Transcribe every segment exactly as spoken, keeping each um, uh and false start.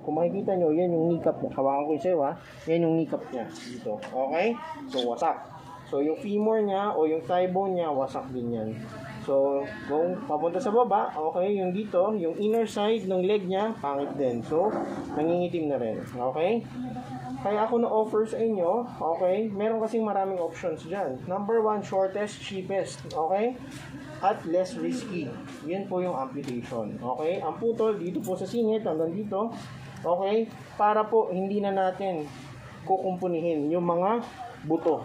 Kung makikita nyo, yan yung kneecap niya. Hawakan ko yung sa'yo ha. Yan yung kneecap niya dito. Okay? So, wasak. So, yung femur niya o yung thigh bone niya, wasak din yan. So, kung papunta sa baba, okay, yung dito, yung inner side ng leg niya, pangit din. So, nangingitim na rin. Okay? Kaya ako na-offer sa inyo, okay, meron kasing maraming options dyan. Number one, shortest, cheapest. Okay? At less risky. Yan po yung amputation. Okay? Ang putol, dito po sa singit, hanggang dito. Okay? Para po, hindi na natin kukumpunihin yung mga buto.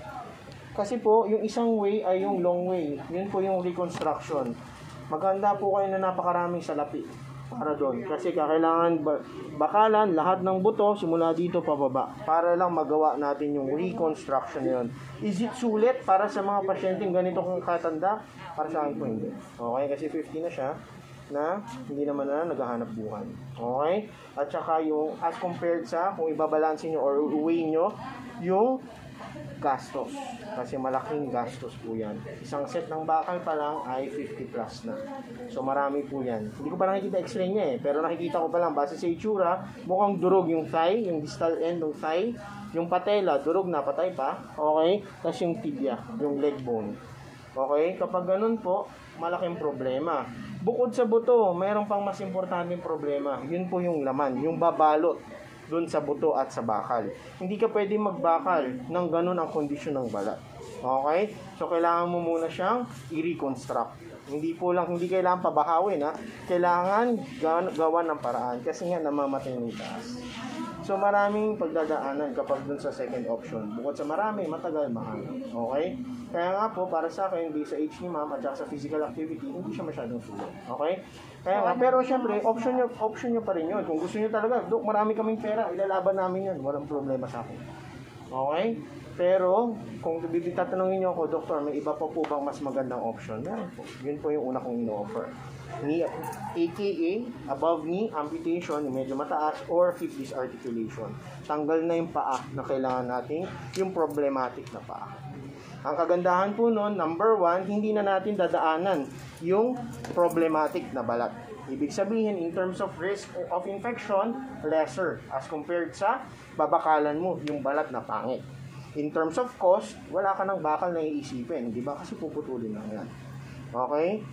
Kasi po, yung isang way ay yung long way. Yun po yung reconstruction. Maganda po kayo na napakaraming salapi para doon. Kasi kakailangan bakalan lahat ng buto simula dito pababa. Para lang magawa natin yung reconstruction yun. Is it sulit para sa mga pasyenteng ganito kung katanda? Para sa akin po hindi. Okay? Kasi fifty na siya na hindi naman na naghahanap buhay. Okay? At saka yung as compared sa kung ibabalansin nyo or uwi nyo yung gastos. Kasi malaking gastos po yan. Isang set ng bakal pa lang ay fifty plus na. So marami po yan. Hindi ko pa nakikita x-ray niya eh. Pero nakikita ko pa lang, base sa itsura, mukhang durog yung thigh, yung distal end ng thigh. Yung patella, durog na, patay pa. Okay? Tapos yung tibia, yung leg bone. Okay? Kapag ganun po, malaking problema. Bukod sa buto, mayroon pang mas importanteng problema. Yun po yung laman, yung babalot doon sa buto at sa bakal. Hindi ka pwede magbakal ng ganun ang kondisyon ng balat. Okay? So, kailangan mo muna siyang i-reconstruct. Hindi po lang, hindi kailangan pabahawin, ha? Kailangan gawan ng paraan kasi nga namamatay ng taas. So, maraming pagdadaanan kapag dun sa second option. Bukod sa marami, matagal, mahal. Okay? Kaya nga po, para sa akin, based sa age ni ma'am at sa physical activity, hindi siya masyadong sulit. Okay? Kaya nga, pero syempre, option nyo, option nyo pa rin yun. Kung gusto nyo talaga, Dok, marami kaming pera, ilalaban namin yan. Walang problema sa akin. Okay? Pero, kung tatanungin nyo ako, Doktor, may iba pa po bang mas magandang option? Meron po. Yun po yung una kong ino-offer. Knee, A K A, above knee, amputation, yung medyo mataas, or hip disarticulation. Tanggal na yung paa na kailangan natin, yung problematic na paa. Ang kagandahan po nun, number one, hindi na natin dadaanan yung problematic na balat. Ibig sabihin, in terms of risk of infection, lesser as compared sa babakalan mo, yung balat na pangit. In terms of cost, wala ka ng bakal na iisipin, di ba? Kasi puputulin lang yan. Okay?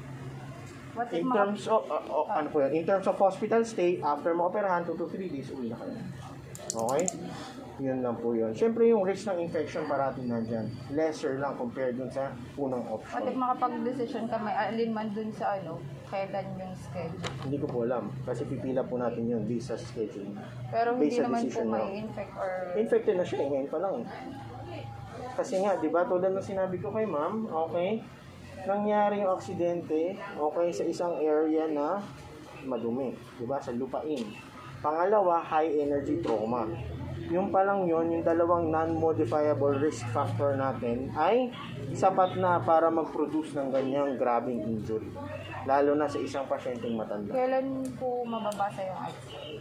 In terms of, uh, uh, ano po yun? In terms of hospital stay, after mo operahan, two to three days, uwi na kayo. Okay? Yun lang po yun. Siyempre yung risk ng infection parating nandyan. Lesser lang compared dun sa unang option. At makapag-decision ka, may alin man dun sa ano, kailan yung schedule? Hindi ko po alam. Kasi pipila po natin yun visa schedule. Pero hindi naman po may infect or... Infected na siya eh. Ngayon pa lang. Kasi nga, di ba, tulad ng sinabi ko kay ma'am, okay, nangyari yung aksidente, okay, sa isang area na madumi. Di ba, sa lupain. Pangalawa, high energy trauma. Yung palang yun, yung dalawang non-modifiable risk factor natin ay sapat na para mag-produce ng ganyang grabing injury. Lalo na sa isang pasyenteng matanda. Kailan po mababasa yung x-ray?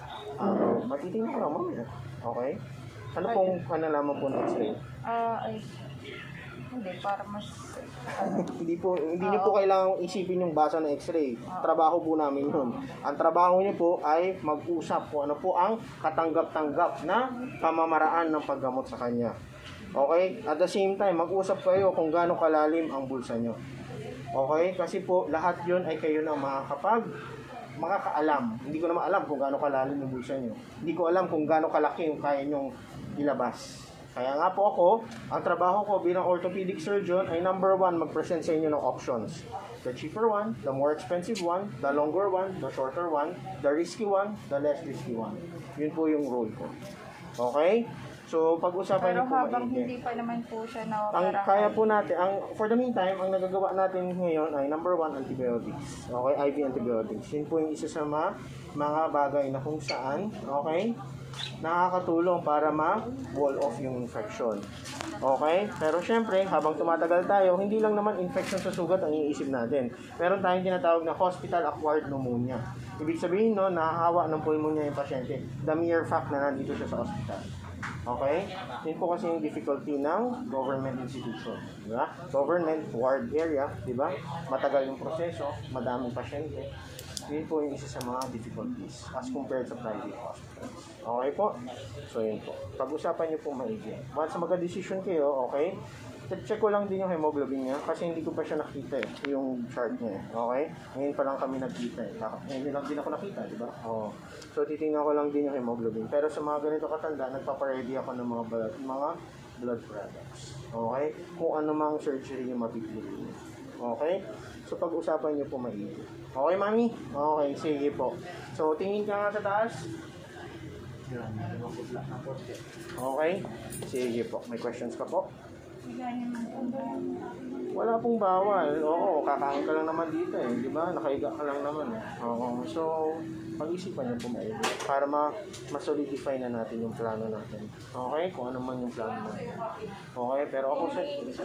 Uh, matitingnan ko lang mamaya. Okay? Ano pong kanalaman po ng x-ray? Ah, uh, ay... Hindi, para mas... Uh, hindi po, hindi uh, niyo po kailangang isipin yung basa ng x-ray. Uh, Trabaho po namin yun. Ang trabaho niyo po ay mag-usap po ano po ang katanggap-tanggap na pamamaraan ng paggamot sa kanya. Okay? At the same time, mag-usap kayo kung gaano kalalim ang bulsa niyo. Okay? Kasi po, lahat yun ay kayo na makakapag makakaalam. Hindi ko naman alam kung gaano kalalim yung bulsa niyo. Hindi ko alam kung gaano kalaki yung kaya nyong ilabas. Kaya nga po ako, ang trabaho ko bilang orthopedic surgeon ay number one, mag-present sa inyo ng options. The cheaper one, the more expensive one, the longer one, the shorter one, the risky one, the less risky one. Yun po yung role ko. Okay? So, pag-usapan niyo po maigi. Pero habang hindi pa naman po siya na ang kaya po natin, ang, for the meantime, ang nagagawa natin ngayon ay number one, antibiotics. Okay? I V antibiotics. Yun po yung isa sa mga, mga bagay na kung saan, okay? Nakakatulong para ma-wall off yung infection. Okay? Pero syempre, habang tumatagal tayo, hindi lang naman infection sa sugat ang iisip natin. Meron tayong tinatawag na hospital-acquired pneumonia. Ibig sabihin, no, nahahawa ng pulmonya yung pasyente. The mere fact na nandito siya sa hospital. Okay? Yun po kasi yung difficulty ng government institution. Diba? Government ward area, diba? Matagal yung proseso, madaming pasyente. Yun po yung isa sa mga difficulties as compared sa private hospitals. Okay po? So yun po. Pag-usapan niyo po maigi. Once magka-decision kayo, okay? Check ko lang din yung hemoglobin niya kasi hindi ko pa siya nakita eh, yung chart niya eh. Okay? Ngayon pa lang kami nagkita eh. Ngayon lang din ako nakita, di ba? Oo. So titingnan ko lang din yung hemoglobin. Pero sa mga ganito katanda, nagpapaready ako ng mga blood, mga blood products. Okay? Kung ano mang surgery yung mapipili niyo. Okay? So pag-usapan niyo po maigi. Okay, mami? Okay, sige po. So tingin ka nga sa taas. Okay? Sige po. May questions ka po? Wala pong bawal. Oo, kakain ka lang naman dito eh. Di ba? Nakahiga ka lang naman eh. Oo. So, pag-isipan niyo po maigi para ma ma-solidify na natin yung plano natin. Okay? Kung ano man yung plano natin. Okay? Pero ako sa...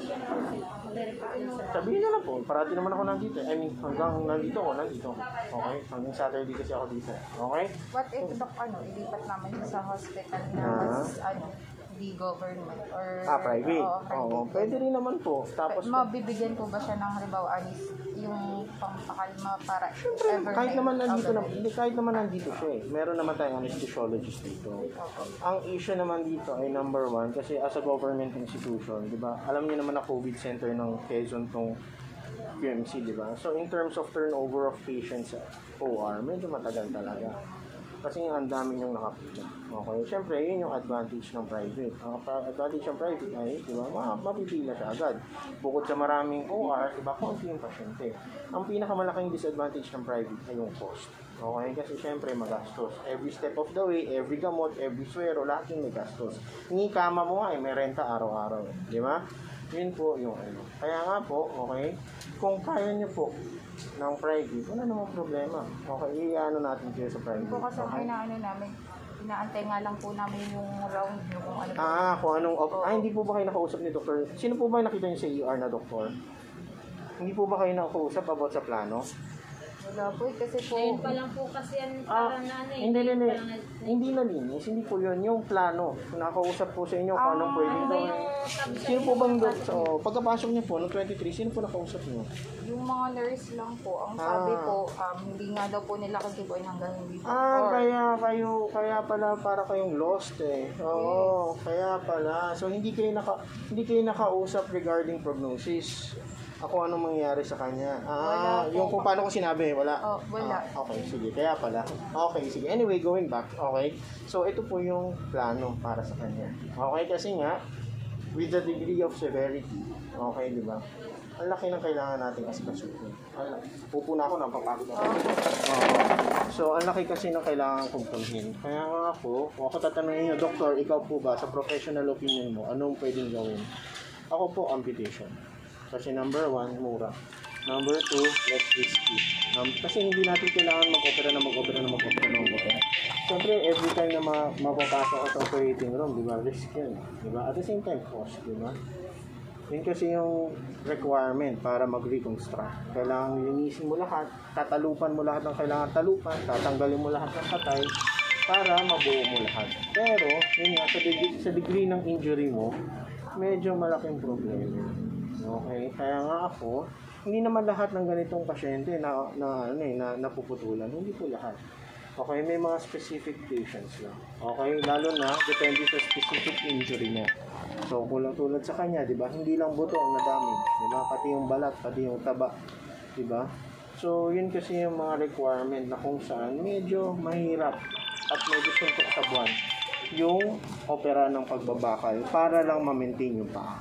Sabihin na lang po. Parati naman ako nandito. I mean, hanggang nandito ako, nandito. Okay? Hanggang Saturday kasi ako dito. Okay? What if, Doc, ano, ilipat namin sa hospital na Ah. mas, ano, di government or... Ah, private. Oo, Oo, pwede rin naman po. Tapos, mabibigyan po ba siya ng halimbawa anis yung pampakalma para Siyempre, ever kahit may naman nandito na, outbreak? hindi, kahit naman nandito siya eh. Meron naman tayong anesthesiologist dito. Ang issue naman dito ay number one, kasi as a government institution, di ba, alam niyo naman na COVID center ng Quezon tong Q M C, di ba? So, in terms of turnover of patients sa O R, medyo matagal talaga. Kasi ang dami yung nakapila. Okay? Siyempre, yun yung advantage ng private. Ang pra- advantage ng private ay, di ba, ma- mapipila siya agad. Bukod sa maraming O R, di ba, konti yung pasyente. Ang pinakamalaking disadvantage ng private ay yung cost. Okay? Kasi siyempre, magastos. Every step of the way, every gamot, every swero, lahat yung may gastos. Hindi kama mo nga, eh, may renta araw-araw. Eh. Di ba? Yun po yung ano. Kaya nga po, okay, kung kaya nyo po ng private, wala namang problema. Okay, i-ano natin kayo sa private. Po kasi Okay? ang inaano namin, inaantay nga lang po namin yung round yung kung ano po. Ah, kung anong op- ah, hindi po ba kayo nakausap ni doktor? Sino po ba yung nakita niyo sa E R na doktor? Hindi po ba kayo nakausap about sa plano? Wala po eh, kasi po, Ngayon pa lang po kasi yan Ah, parang na ano eh. hindi, hindi, pa lang na- hindi nalinis. Hindi po yun. Yung plano. Nakausap po sa inyo kung anong Ah, pwedeng Ano ba gawin. yung sabi Sino po bang doon? So, pagkapasok niyo po, noong twenty-three, sino po nakausap niyo? yung mga nurse lang po, ang sabi Ah. po, um, hindi nga daw po nila kikibuin hanggang hindi po. Ah, Or, kaya kayo, kaya pala para kayong lost eh. Oo, kaya pala. So hindi kayo naka hindi kayo nakausap regarding prognosis. Ako anong mangyayari sa kanya? Ah, Wala po. yung kung paano ko sinabi, wala. Oh, wala. Ah, okay, sige. Kaya pala. Okay, sige. Anyway, going back. Okay. So ito po yung plano para sa kanya. Okay, kasi nga with the degree of severity, okay, di ba? Ang laki ng kailangan nating asikasuhin. Ang- Pupuna ako, napapagod ako. Oo. So, ang laki kasi ng kailangan kumpulhin. Kaya nga ako, kung ako tatanungin niyo, Doktor, ikaw po ba, sa professional opinion mo, anong pwedeng gawin? Ako po, amputation. Kasi number one, mura. Number two, less risky. Num- kasi hindi natin kailangan mag-opera na mag-opera na mag-opera na mag-opera. Siyempre, every time na ma- mapapasok ka sa operating room, di ba, risk yan. Di ba? At the same time, cost, di ba? Yun kasi yung requirement para mag-reconstruct. Kailangan linisin mo lahat, tatalupan mo lahat ng kailangan talupan, tatanggalin mo lahat ng patay para mabuo mo lahat. Pero, yun nga, sa degree, sa degree ng injury mo, medyo malaking problema. Okay? Kaya nga ako, hindi naman lahat ng ganitong pasyente na, na, ano eh, na napuputulan. Hindi po lahat. Okay? May mga specific patients lang. Okay? Lalo na, depende sa specific injury niya. So, kung tulad sa kanya, di ba? Hindi lang buto ang na-damage. Di ba? Pati yung balat, pati yung taba. Di ba? So, yun kasi yung mga requirement na kung saan medyo mahirap at medyo suntok sa buwan yung opera ng pagbabakal para lang ma-maintain yung paa.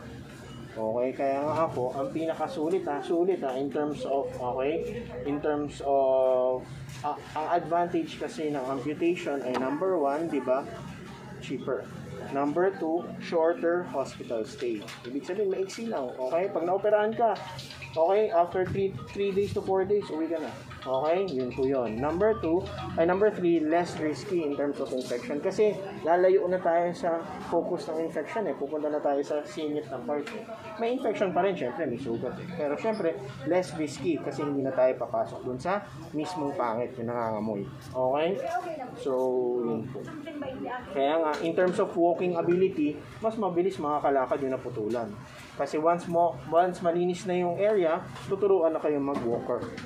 Okay, kaya nga ako, ang pinakasulit ha, sulit ha, in terms of, okay, in terms of, ah, ang advantage kasi ng amputation ay number one, di ba, cheaper. Number two, shorter hospital stay. Ibig sabihin, maiksi lang, okay? Pag naoperahan ka, okay, after three days to four days, uwi ka na. Okay, yun po yun. Number two, ay number three, less risky in terms of infection. Kasi lalayo na tayo sa focus ng infection eh. Pupunta na tayo sa singit ng part eh. May infection pa rin, syempre, may sugat eh. Pero syempre, less risky kasi hindi na tayo papasok dun sa mismong pangit yung nangangamoy. Okay? So, yun po. Kaya nga, in terms of walking ability, mas mabilis makakalakad yung naputulan. Kasi once mo, once malinis na yung area, tuturuan na kayong mag-walker.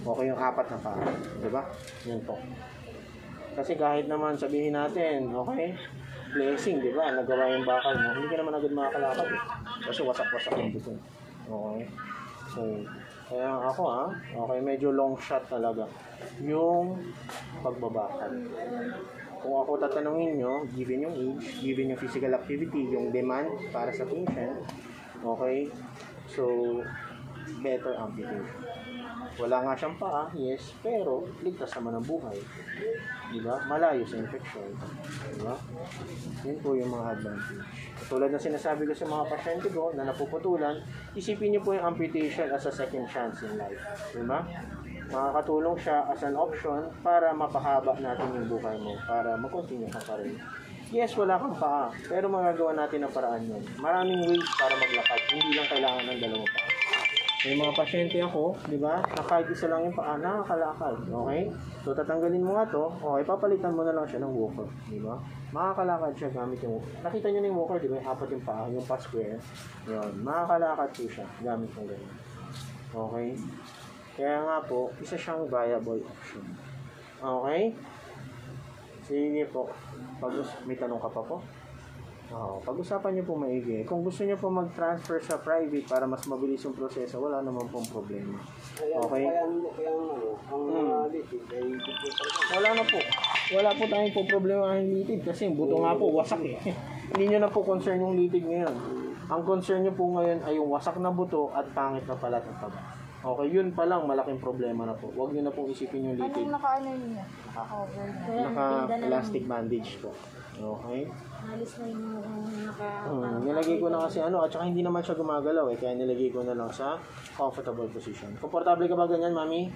Okay yung apat na paa. Diba? Yan po. Kasi kahit naman sabihin natin, okay, blessing, di ba? Nagawa yung bakal mo. Hindi ka naman agad makakalakad eh. Kasi wasak-wasak yung buto. Okay? So, kaya ako ha, okay, medyo long shot talaga yung pagbabakal. Kung ako tatanungin nyo, given yung age, given yung physical activity, yung demand para sa patient, okay, so, better amputation. Wala nga siyang paa, yes, pero ligtas naman ang buhay. Diba? Malayo sa infection. Diba? Yun po yung mga advantage. Tulad na sinasabi ko sa mga pasyente ko na napuputulan, isipin niyo po yung amputation as a second chance in life. Diba? Makakatulong siya as an option para mapahaba natin yung buhay mo, para mag-continue ka pa rin. Yes, wala kang paa, pero magagawa natin ang paraan yun. Maraming ways para maglakad, hindi lang kailangan ng dalawang paa. May mga pasyente ako, di ba? Kahit isa lang yung paa, nakakalakad. Okay? So, tatanggalin mo nga to. Okay, papalitan mo na lang siya ng walker. Di ba? Makakalakad siya gamit yung walker. Nakita nyo na yung walker, di ba? Yung apat yung paa, yung pa square. Yun. Makakalakad po siya gamit yung ganyan. Okay? Kaya nga po, isa siyang viable option. Okay? Sige po. Pag may tanong ka pa po? Oh, pag-usapan niyo po maigi. Kung gusto niyo po mag-transfer sa private para mas mabilis yung proseso, wala naman pong problema. Okay? Kaya ang kaya ang ano, ang mga litid ay Wala na po. Wala po tayong po problema ang litid kasi yung buto nga po wasak eh. Hindi niyo na po concern yung litid ngayon. Ang concern niyo po ngayon ay yung wasak na buto at pangit na pala at taba. Okay, yun pa lang malaking problema na po. Huwag niyo na pong isipin yung litid. Anong naka-ano yun niya? Naka-cover niya. Naka-plastic bandage po. Okay? Alis na yung naka... Hmm, nilagay ko na kasi ano, at saka hindi naman siya gumagalaw eh, kaya nilagay ko na lang sa comfortable position. Komportable ka ba ganyan, mami?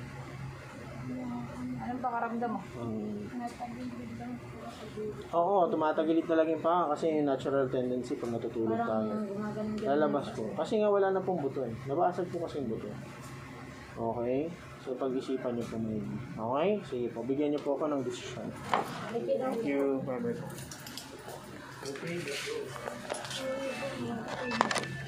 Anong pakaramdam mo? Hmm. Oo, tumatagilid talaga yung paa kasi yung natural tendency pag natutulog tayo. Lalabas po. Kasi nga wala na pong buto eh. Nabasag po kasi yung buto. Okay? So, pag-isipan niyo po maybe. Okay? Sige po, bigyan niyo po ako ng decision. Thank you. Bye-bye po. Okay.